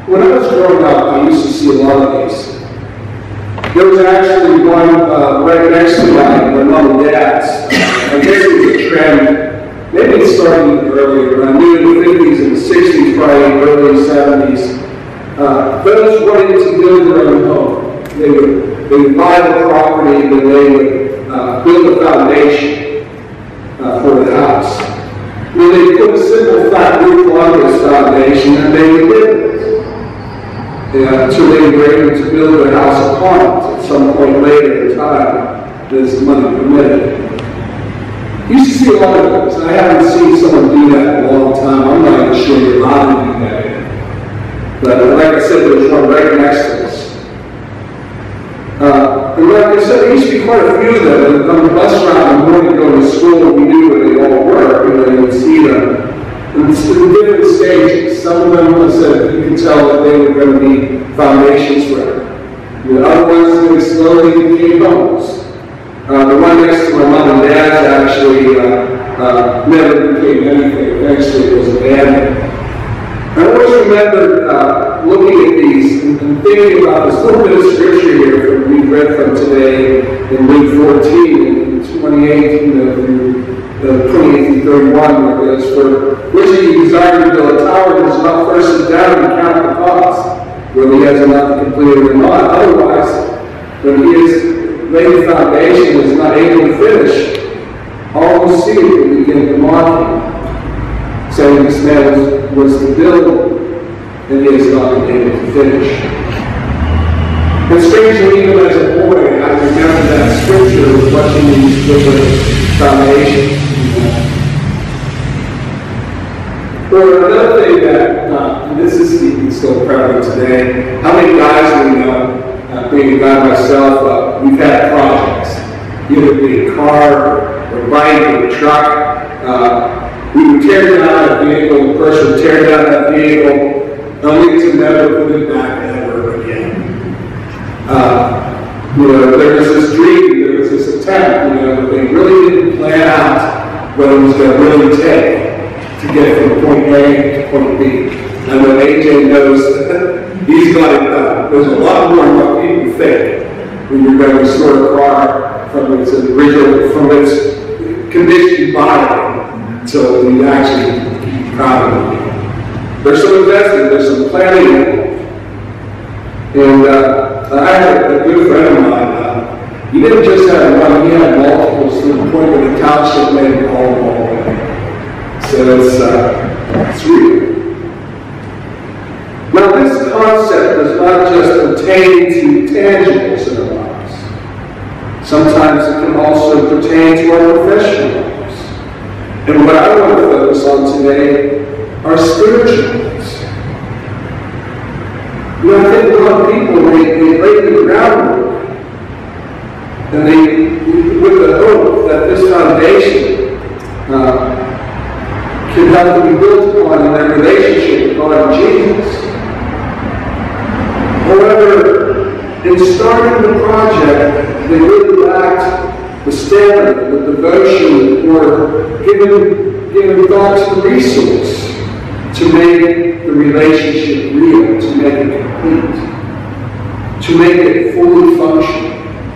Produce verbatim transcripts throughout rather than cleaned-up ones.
When I was growing up, I used to see a lot of these. There was actually one uh, right next to my, my mom and dad's. I guess it was a trend. Maybe it started even earlier, but I knew in the fifties and the sixties, probably early seventies. Uh, those wanted to build their own home. They would, they would buy the property, and then they would uh, build a foundation uh, for the house. Well, they put a simple flat roof on this foundation, and they would live in it. Yeah, until they were able to build their house upon it at some point later in time, as money permitted. You used to see a lot of those. I haven't seen someone do that in a long time. I'm not even sure you're allowed to do that. But uh, like I said, there was one right next to us. Uh, and like I said, there used to be quite a few of them. And on the bus route in the morning going to school, we knew where they all were. You know, you would see them. And it's in different stages. Some of them, I said, you could tell that they were going to be foundations for it. The other ones, they slowly became homes. Uh, the one next to my mom and dad's actually uh, uh, never became anything. Eventually it was abandoned. I always remember uh, looking at these and, and thinking about this little bit of scripture here from we read from today in Luke fourteen and twenty-eight, you know, through uh, twenty-eight through thirty-one, where it goes, "For which of you desire to build a tower does not first sit down and count the cost, whether he has enough to complete it or not. Otherwise, when he is laid the foundation is not able to finish, all who see it will begin to mock him, saying this man was, was the builder, and he has not been able to finish." And strangely, even as a boy, I remember that scripture was watching these different foundations. Or another thing that, uh, and this is even still prevalent today, how many guys we know, Uh, being a guy myself, uh, we've had projects, either be a car or a bike or a truck. Uh, we would tear down a vehicle, the person would tear down that vehicle, only to never put it back ever again. Uh, you know, there was this dream, there was this attempt, you know, they really didn't plan out what it was going to really take to get from point A to point B. And when A J knows he's got it done. There's a lot more than what people think when you're going to restore a car from its original, from its condition you buy it until you actually keep proud of it. There's some investing, there's some planning. And uh, I had a, a good friend of mine. Uh, he didn't just have one, he had multiples to the point where the township made him call them all the way. So it's, uh, it's real. Now, this concept does not just pertain to tangibles in our lives. Sometimes it can also pertain to our professional lives. And what I want to focus on today are spiritual lives. You know, I think a lot of people, they, they lay the groundwork, and they, with the hope that this foundation uh, can help them be built upon in their relationship with God and Jesus. However, in starting the project, they really lacked the stamina, the devotion, or giving, giving thought to the resource to make the relationship real, to make it complete, to make it fully functional.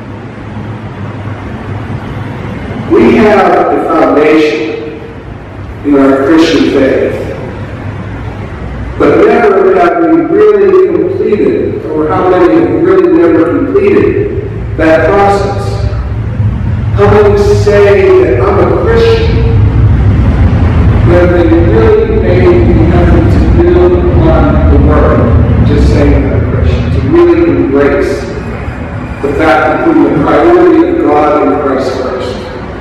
We have a foundation in our Christian faith, but never have we really completed, or how many have really never completed that process? How many say that I'm a Christian, but they really made the effort to build upon the word, just saying I'm a Christian, to really embrace the fact that putting the priority of God and Christ first.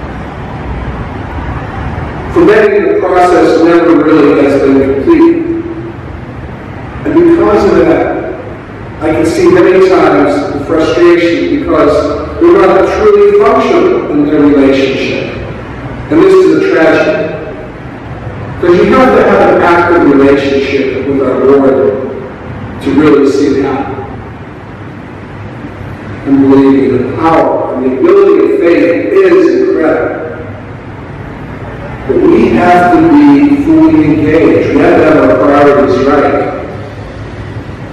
For many, the process never really has been completed. And because of that, I can see many times the frustration because they're not truly functional in their relationship. And this is a tragedy. Because you have to have an active relationship with our Lord to really see it happen. And believe in the power and the ability of faith is incredible. But we have to be fully engaged. We have to have our priorities right.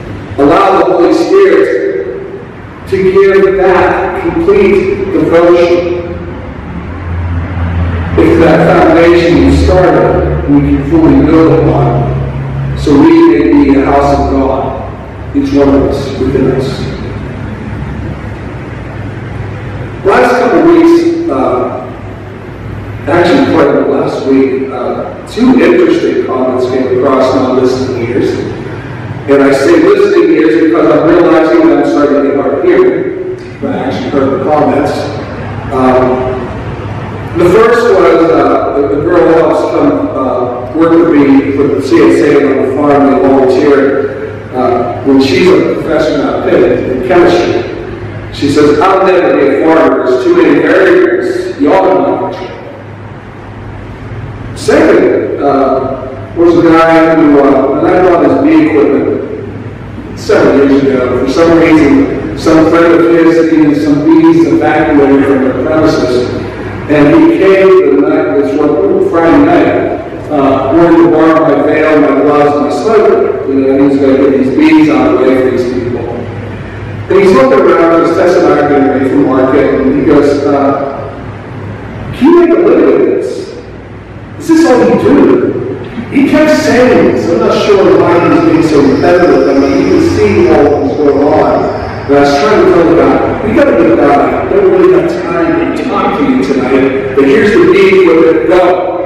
the Holy Spirit to give that complete devotion. It's that foundation you started, we can fully build upon, so we may be a house of God, each one of us, within us. Last couple of weeks, uh, actually part of the last week, uh, two interesting comments came across my listening ears. And I say listening ears because I'm realizing that I'm starting to get hard of hearing. But I actually heard the comments. Um, the first was uh, the, the girl helps come uh, work with me for the C S A on the farm and volunteer uh, when she's a professor now at Pitt in chemistry. She says, I'll never be a farmer. There's too many variables. You all know that. Second, uh, was a guy who, uh, when I bought his bee equipment several years ago, for some reason, some friend of his needed some bees evacuated from their premises, and he came the night, this was Friday night, uh, wanted to borrow my veil, my gloves, my smoker. You know, he's going to get these bees out of the way for these people. And he's looking around, he's testing out getting ready for market, and he goes, uh, can you make a living at this? Is this all you do? He kept saying this. I'm not sure why he was being so repetitive. I mean, you can see what was going on. And I was trying to tell about, we got to get about it. I don't really have time to talk to you tonight, but here's the beat with it, go.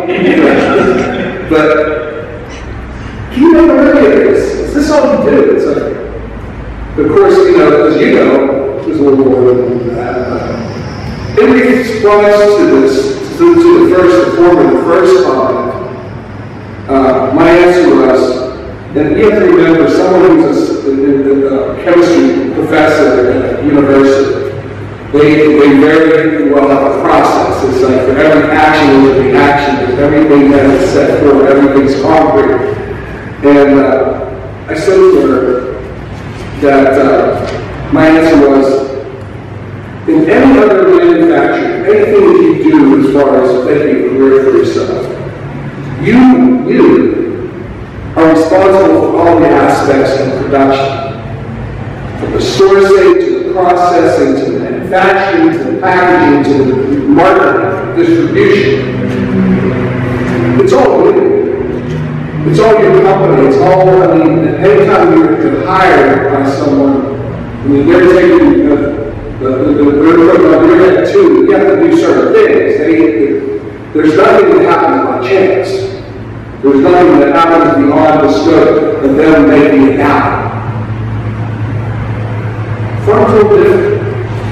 But, can you make a living at this? Is this all you do? It's like, of course, you know, as you know, there's a little more than that. Uh, in response to this, to, to the first, the former, the first comment, uh, my answer was, and you have to remember, someone who's a, a, a chemistry professor at a university, they, they very well have a process. It's like for every action there's a reaction, there's everything that is set forth, everything's concrete. And uh, I said to her, that uh, my answer was, in any other manufacturing, anything that you do as far as making a career for yourself, you, you are responsible for all the aspects of production. From the sourcing, to the processing, to the manufacturing, to the packaging, to the marketing, distribution. It's all you. It's all your company. It's all, I mean, anytime you're hired by someone, I mean, they're taking the, the, the, the, they're at two, you have to do certain things. They, there's nothing that happens by chance. There's nothing that happens beyond the scope of them making it happen. Farm's a little different.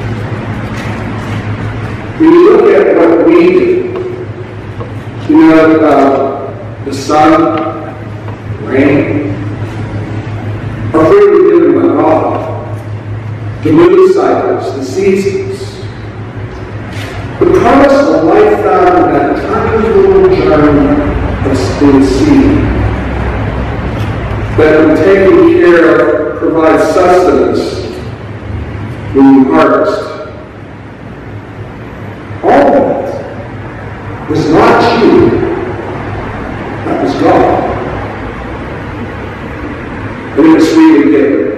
When you look at what we do, you know, uh, the sun, rain, are freely given by God. The moon cycles, the seasons. The promise of life found in that tiny little germ of spin seed that when taken care of provides sustenance when you harvest. All of it was not you. That was God. And it was freely given.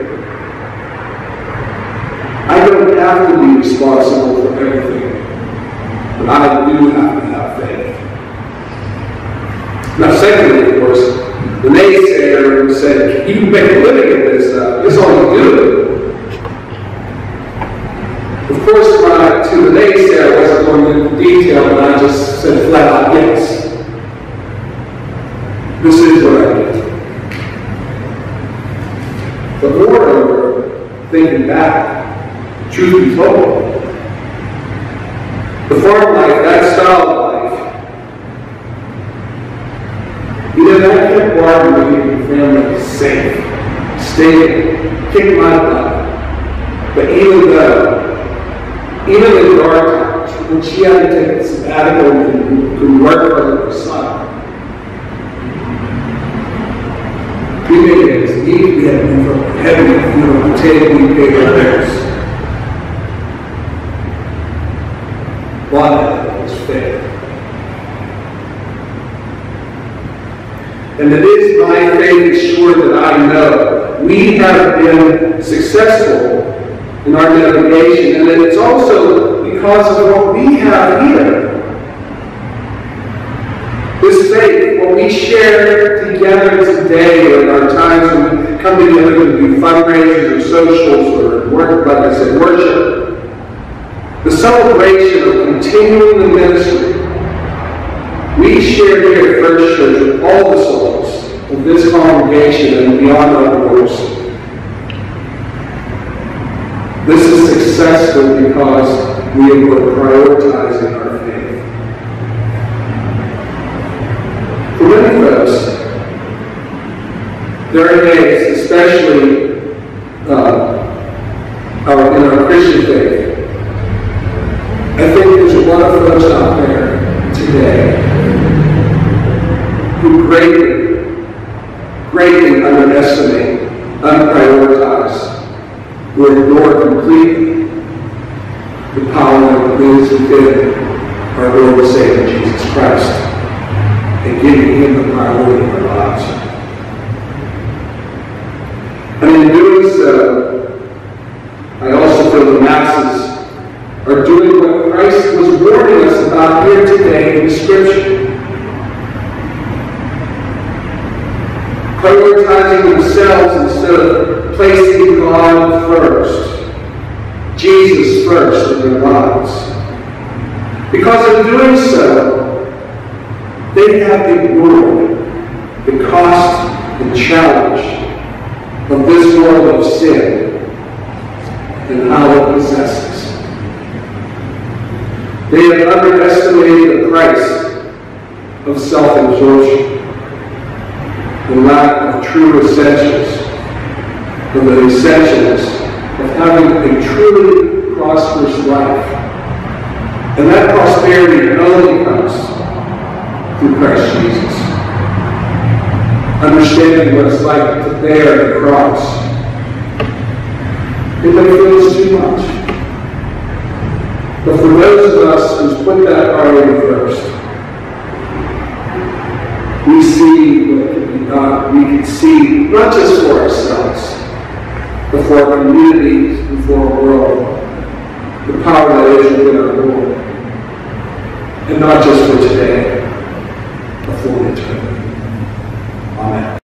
I don't have to be responsible for everything, but I do have to have faith. Now, secondly, of course, the naysayer who said, you can make a living at this, uh, this is all you do. Of course, when I, to the naysayer, I wasn't going into detail, but I just said flat out, yes. This is what I did. But moreover, thinking back, truth be told, the farm life, that style of life, you know, that kept Barbara and her family safe, stable, kicked my butt. But even though, even in dark times, when she had to take a sabbatical and could work for her son, we made it as neat, we had been from heavy, you know, potato, we paid our bills. One of it was faith. And it is my faith is sure that I know we have been successful in our navigation, and it's also because of what we have here. This faith, what we share together today in our times when we come together to do fundraisers or socials or work, like I said, worship, the celebration of continuing the ministry, we share here at First Church with all the souls of this congregation and beyond our borders. This is successful because we have been prioritizing our faith. For many of us, there are days, especially uh, our, in our Christian faith, I think there's a lot of folks out there today who greatly, greatly underestimate, unprioritize, who ignore completely the power that lives within our Lord and Savior Jesus Christ and giving Him the priority of our lives. And in doing so, I also feel the masses are doing what Christ was warning us about here today in the Scripture. Prioritizing themselves instead of placing God first, Jesus first in their lives. Because in doing so, they have ignored the cost and challenge of this world of sin and how it possesses. They have underestimated the price of self-absorption, the lack of true essentials, of the essentials of having a truly prosperous life. And that prosperity only comes through Christ Jesus. Understanding what it's like to bear the cross. It may feel it's too much. But for those of us who put that priority first, we see what can be done. We can see, not just for ourselves, but for our communities and for our world, the power that is within our Lord. And not just for today, but for eternity. Amen.